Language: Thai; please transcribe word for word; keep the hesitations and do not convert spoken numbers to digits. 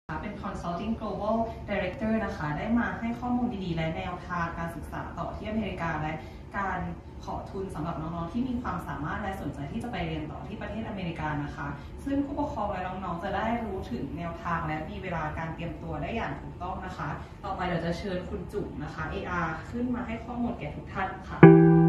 เป็น Consulting Global Director นะคะได้มาให้ข้อมูลดีๆและแนวทางการศึกษาต่อที่อเมริกาและการขอทุนสำหรับน้องๆที่มีความสามารถและสนใจที่จะไปเรียนต่อที่ประเทศอเมริกานะคะซึ่งผู้ปกครองและน้องๆจะได้รู้ถึงแนวทางและมีเวลาการเตรียมตัวได้อย่างถูกต้องนะคะต่อไปเดี๋ยวจะเชิญคุณจุ๋มนะคะ เอ อาร์ ขึ้นมาให้ข้อมูลแก่ทุกท่านค่ะ